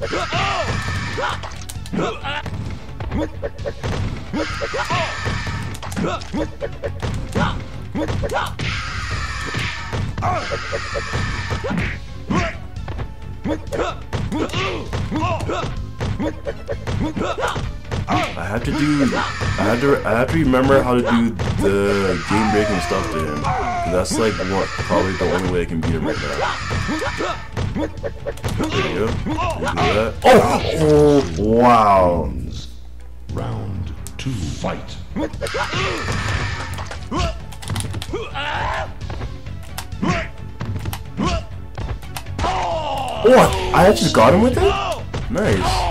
I have to remember how to do the game breaking stuff to him. 'Cause that's like probably the only way I can beat him right now. There you go. You do that. Oh, wow. Round 2, fight. Oh, I actually got him with it? Nice.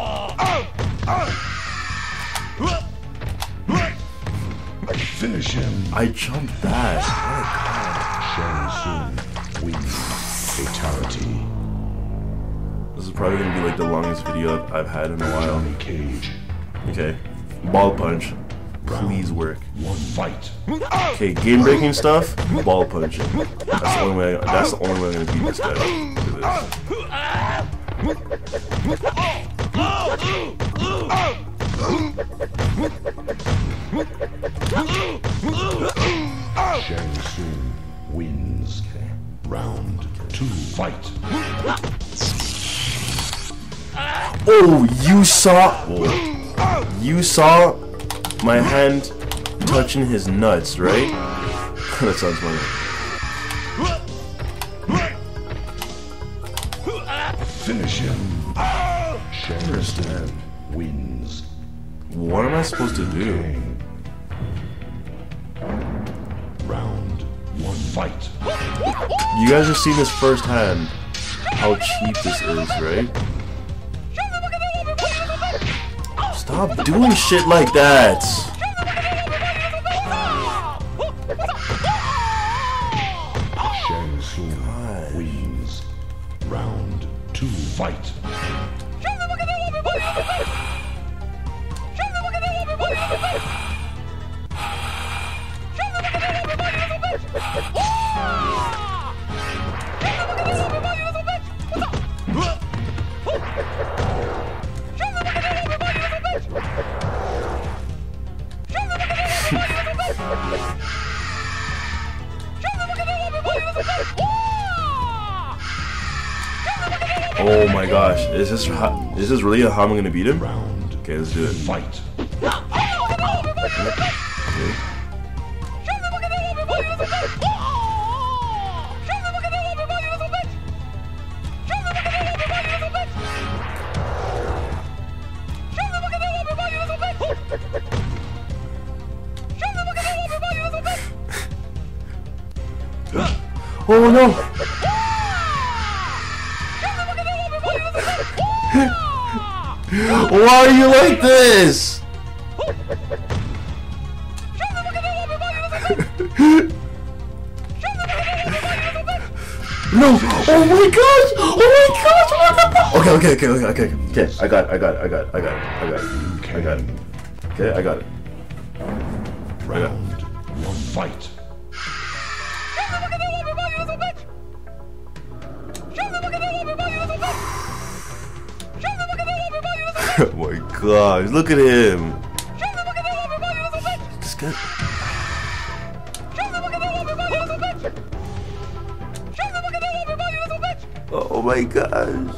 Finish him. I jumped back. Shang Tsung wins. Fatality. This is probably gonna be like the longest video I've had in a while. Johnny Cage. Okay. Ball punch. Please work. 1, fight. Okay, game breaking stuff, ball punching. That's the only way I'm gonna beat this guy. Shang Tsung wins. Round 2, fight. Oh, you saw my hand touching his nuts, right? That sounds funny. Finish him. Shang Tsung wins. What am I supposed to do? Round 1, fight. You guys have seen this firsthand, how cheap this is, right? Stop doing shit like that! Shang Tsung wins. Round 2, fight. Oh my gosh, is this really how I'm gonna beat him? Round. Okay, let's do it. Fight. Okay. Oh no! Why are you like this? No! Oh my gosh! Oh my gosh! What the fuck? Okay. I got it. Okay, I got it. Round 1, fight. Oh my gosh, look at him. This guy. Oh my gosh.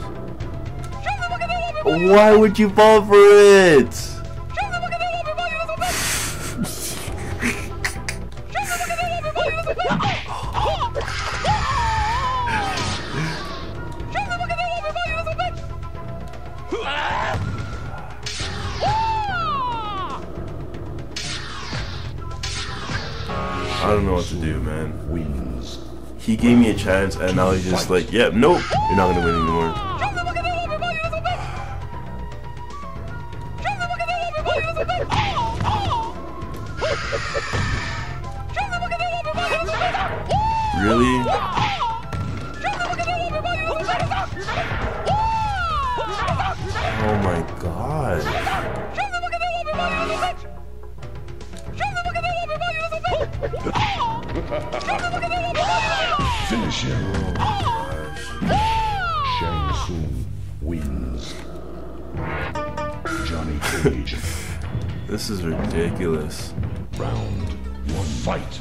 Why would you fall for it? I don't know what to do, man. Wins. He gave me a chance and now he's just like, yeah, nope, you're not gonna win anymore. Really? Oh my god. Finish him. Shang Tsung wins. Johnny Cage. This is ridiculous. Round 1 fight.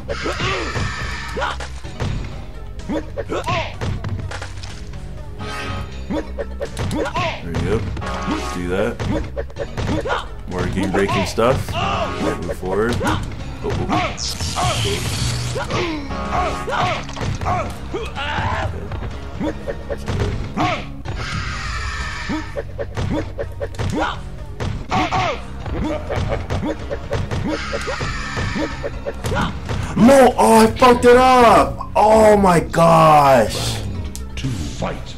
There you go. Let's do that. More game breaking stuff. Move forward. No! Oh, I fucked it up! Oh my gosh! Round 2 fight.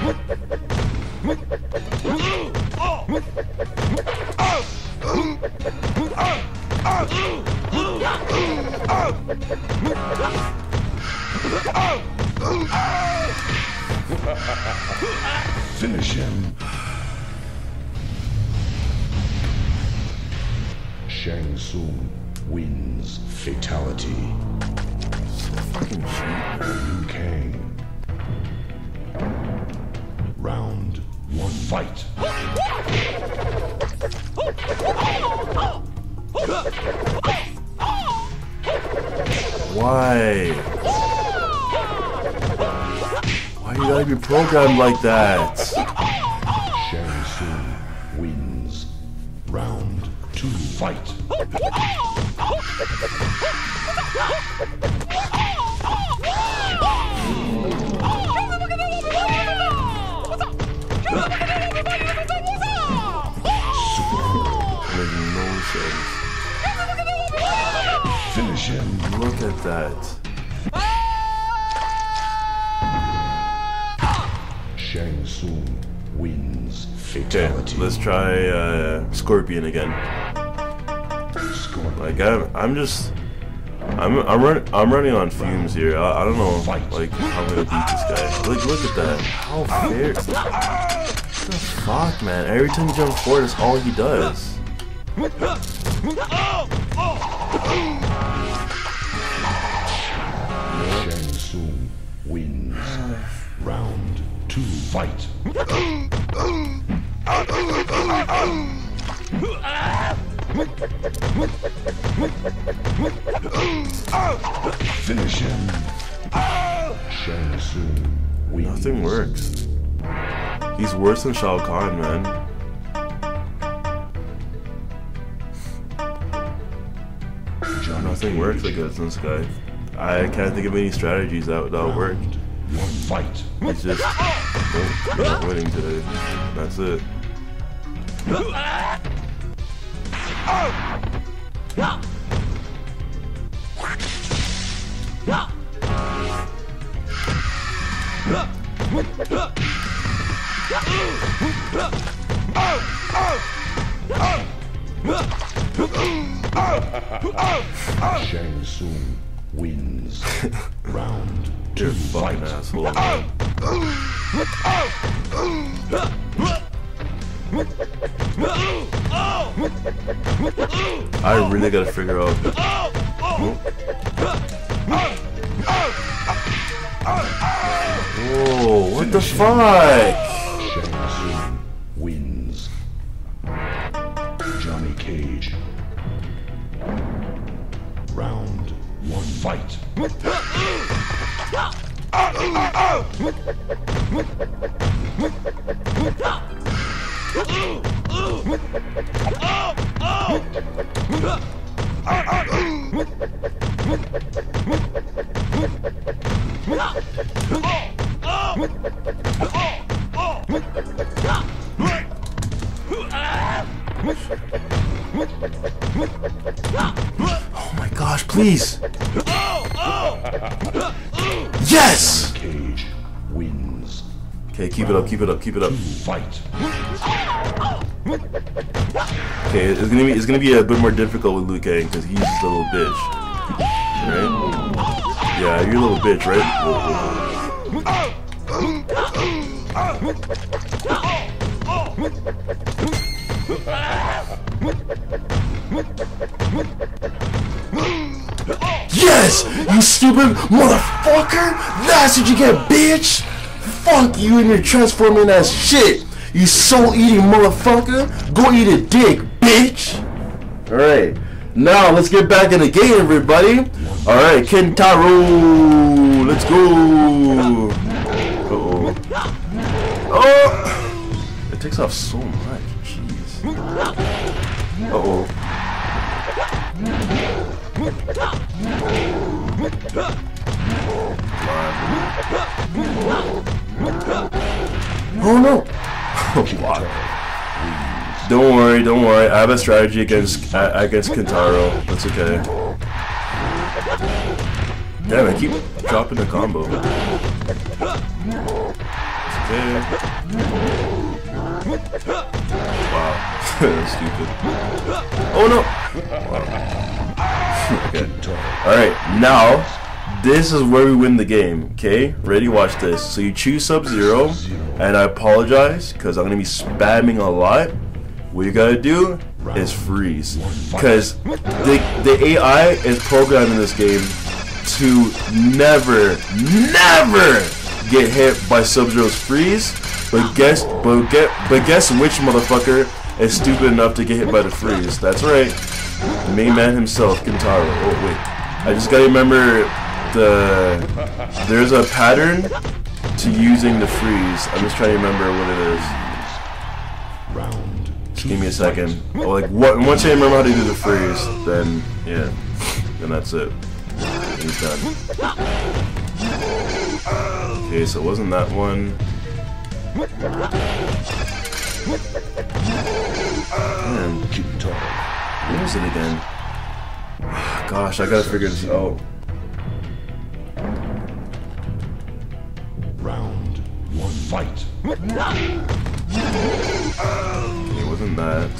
Finish him. Shang Tsung wins. Fatality. Fucking shit. Liu Kang. Round 1 fight. Why? Why you gotta be programmed like that? Shang Tsung wins. Round 2 fight. Makes no sense. Finish him. Look at that. Shang Tsung wins. Okay, Fatality. let's try Scorpion again. Scorpion. Like I'm running on fumes here. I don't know like how I'm gonna beat this guy. Like look at that. How fair? What the fuck, man? Every time he jumps forward, that's all he does. Shang Tsung wins. Round 2 fight. Finish him. Shang Tsung wins. Nothing works. He's worse than Shao Kahn, man. Nothing works against this guy. I can't think of any strategies that would work. 1 fight. He's just nope, you're not winning today. That's it. Shang Tsung wins. Round You're a 2 fucking fight. asshole, man. I really gotta figure out. Whoa, what the fuck? Shang Tsung wins. Johnny Cage. Round 1, fight. Oh my gosh, please! Yes! Cage wins. Okay, keep it up, keep it up, keep it up. Fight. Okay, it's gonna be a bit more difficult with Liu Kang because he's a little bitch. Right? Yeah, you're a little bitch, right? Yes! You stupid motherfucker! That's what you get, bitch! Fuck you and your transforming ass shit! You soul-eating motherfucker! Go eat a dick, bitch! Alright, now let's get back in the game, everybody! Alright, Kentaro! Let's go! Uh-oh. Oh! It takes off so much, jeez. Uh-oh. Oh no! Wow. Don't worry. I have a strategy against Kentaro. That's okay. Damn, I keep dropping the combo. It's okay. Wow. That's stupid. Oh no! Wow. Okay. Alright, now this is where we win the game, okay? Ready? Watch this. So you choose Sub-Zero, and I apologize because I'm gonna be spamming a lot. What you gotta do is freeze, because the AI is programmed in this game to never get hit by Sub-Zero's freeze. But guess which motherfucker is stupid enough to get hit by the freeze? That's right, the main man himself, Kentaro. Oh wait, I just gotta remember there's a pattern to using the freeze. I'm just trying to remember what it is. Round. Just give me a second. Oh, like once I remember how to do the freeze, then yeah, then that's it. Then he's done. Okay, so it wasn't that one. Man, what was it again? Gosh, I gotta figure this out. Round 1, fight. It wasn't that.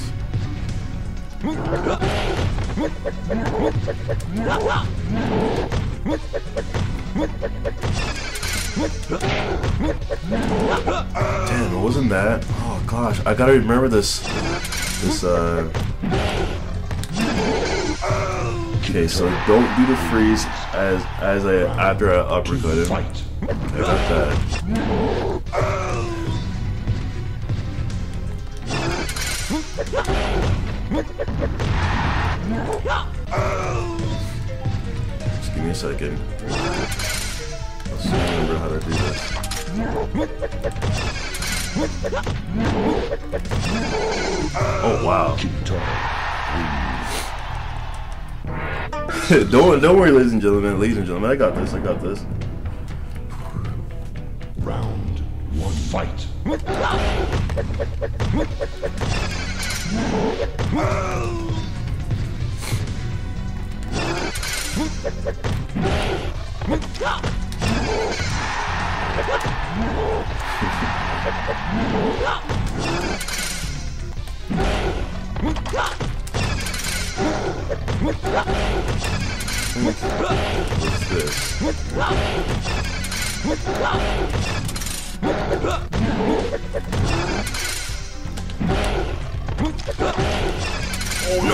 Damn, it wasn't that. Oh gosh, I gotta remember this. Okay, so don't do the freeze after I uppercut him. I got that. Just give me a second. Let's remember how to do this. Oh wow. don't worry, ladies and gentlemen. I got this. Round 1, fight. What's this? Oh no!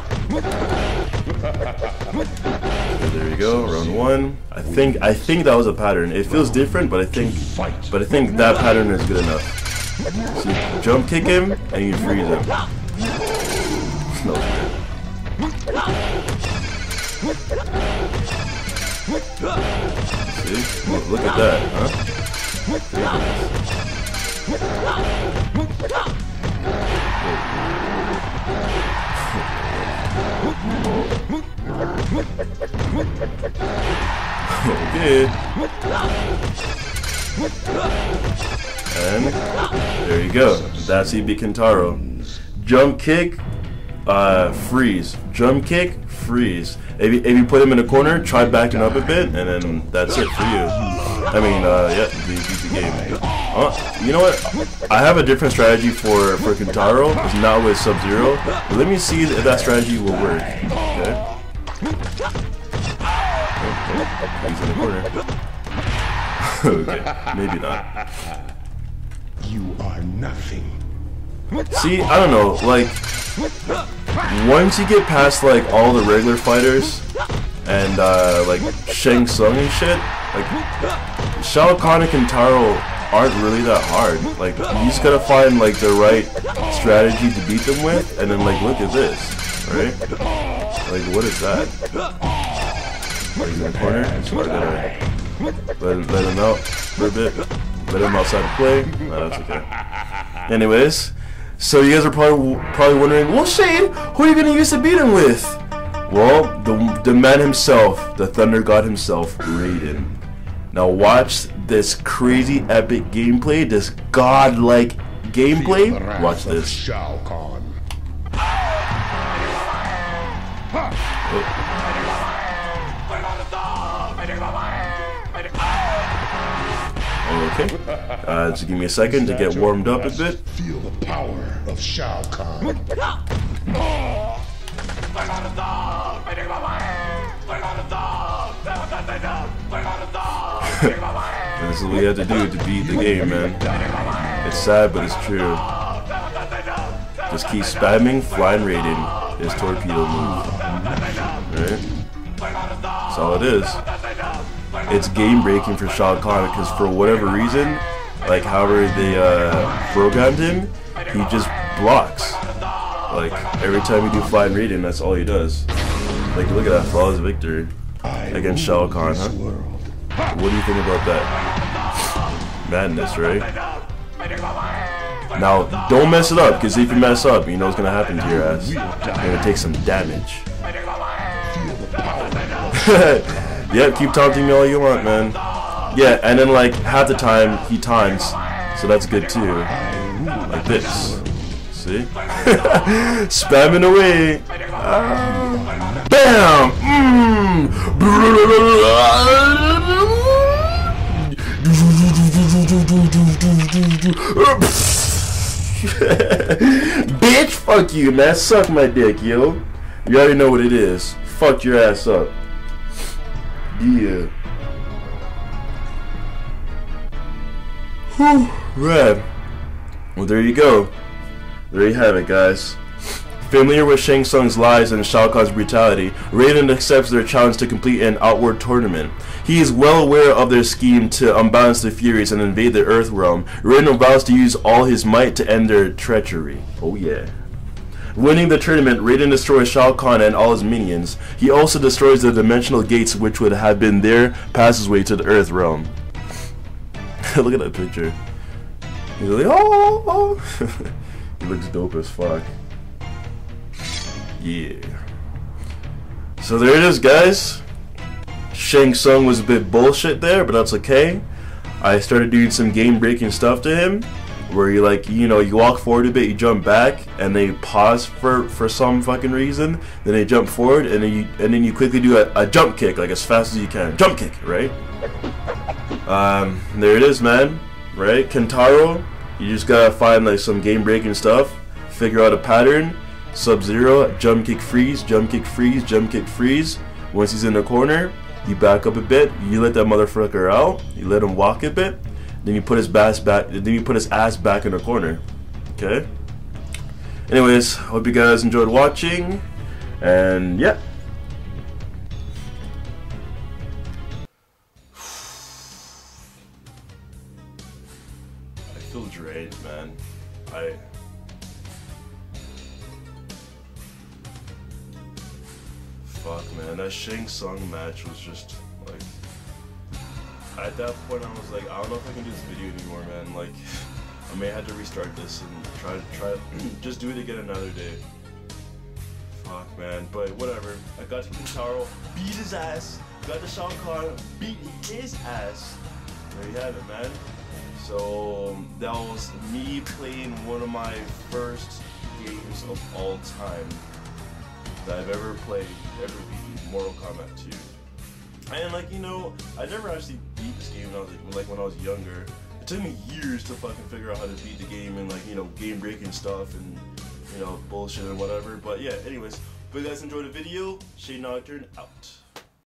Okay, there you go, round 1. I think that was a pattern. It feels different, but I think that pattern is good enough. So you jump kick him and you freeze him. that, huh? Okay. And there you go. That's EB Kentaro. Jump kick, freeze. Jump kick, freeze. If you put him in a corner, try backing up a bit, and then that's it for you. I mean, yeah, you beat the game. You know what? I have a different strategy for Kentaro. It's not with Sub-Zero. Let me see if that strategy will work. Okay. He's in the corner. Okay, maybe not. You are nothing. See, I don't know, like, once you get past, like, all the regular fighters, and, like, Shang Tsung and shit, like, Shao Kahn and Kentaro aren't really that hard. Like, you just gotta find, like, the right strategy to beat them with, and then, like, look at this, right? Like, what is that? He's in the corner, so I gotta let him out for a bit, let him outside to play. No, that's okay. Anyways, so you guys are probably wondering, well, Shane, who are you gonna use to beat him with? Well, the man himself, the Thunder God himself, Raiden. Now watch this crazy epic gameplay, this godlike gameplay. Watch this. Shao Kahn. Okay, just give me a second to get warmed up a bit. Feel the power of Shao Kahn. This is what you have to do to beat the game, man. It's sad, but it's true. Just keep spamming Flying Raiden, his torpedo move. Right? That's all it is. It's game breaking for Shao Kahn because for whatever reason, like however they programmed him, he just blocks. Like every time you do Flying Raiden, that's all he does. Like look at that flawless victory against Shao Kahn, huh? What do you think about that? Madness, right? Now don't mess it up, because if you mess up, you know what's gonna happen to your ass. You're gonna take some damage. Yeah, keep taunting me all you want, man. Yeah, and then like half the time he times, so that's good too. Like this. See? Spamming away. Bam! Bitch, fuck you, man. Suck my dick, yo. You already know what it is. Fuck your ass up. Yeah. Whew. Right. Well, there you go. There you have it, guys. Familiar with Shang Tsung's lies and Shao Kahn's brutality, Raiden accepts their challenge to complete an outward tournament. He is well aware of their scheme to unbalance the Furies and invade the Earth realm. Raiden vows to use all his might to end their treachery. Oh yeah. Winning the tournament, Raiden destroys Shao Kahn and all his minions. He also destroys the dimensional gates which would have been their passageway to the Earth realm. Look at that picture. He's like, oh! He looks dope as fuck. Yeah. So there it is, guys. Shang Tsung was a bit bullshit there, but that's okay. I started doing some game-breaking stuff to him, where you like, you know, you walk forward a bit, you jump back, and they pause for some fucking reason. Then they jump forward, and then you quickly do a jump kick, like as fast as you can. Jump kick, right? There it is, man. Right, Kentaro. You just gotta find like some game-breaking stuff, figure out a pattern. Sub-Zero, jump kick freeze, jump kick freeze, jump kick freeze. Once he's in the corner, you back up a bit, you let that motherfucker out, you let him walk a bit, then you put his ass back in the corner. Okay? Anyways, hope you guys enjoyed watching, and yeah. I feel drained, man. Fuck, man, that Shang Tsung match was just like, at that point I was like, I don't know if I can do this video anymore, man. Like, I may have to restart this and try just do it again another day. Fuck, man, but whatever. I got to Kintaro, beat his ass. Got to Shao Kahn, beat his ass. There you have it, man. So that was me playing one of my first games of all time that I've ever played, ever beat, Mortal Kombat 2. And like, you know, I never actually beat this game when I was younger. It took me years to fucking figure out how to beat the game and like, you know, game breaking stuff and, you know, bullshit and whatever. But yeah, anyways, if you guys enjoyed the video, ShadowNocturnal out.